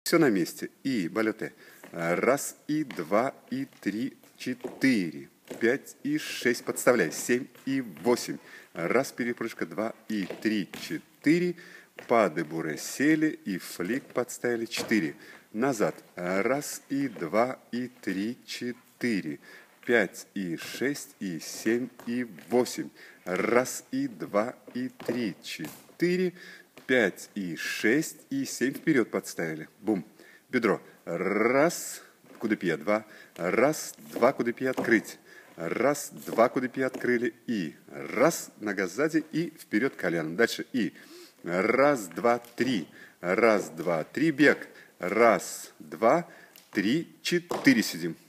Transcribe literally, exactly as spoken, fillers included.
Все на месте. И, балете. Раз, и два, и три, четыре. Пять и шесть. Подставляй. Семь и восемь. Раз, перепрыжка. Два и три, четыре. Пады буре сели и флик подставили. Четыре. Назад. Раз, и два, и три, четыре. Пять и шесть, и семь, и восемь. Раз, и два, и три, четыре. Пять и шесть, и семь. Вперед подставили. Бум. Бедро. Раз. Кудепье. Два. Раз. Два. Кудепье открыть. Раз. Два. Кудепье открыли. И. Раз. Нога сзади. И вперед коленом. Дальше. И. Раз. Два. Три. Раз. Два. Три. Бег. Раз. Два. Три. Четыре. Сидим.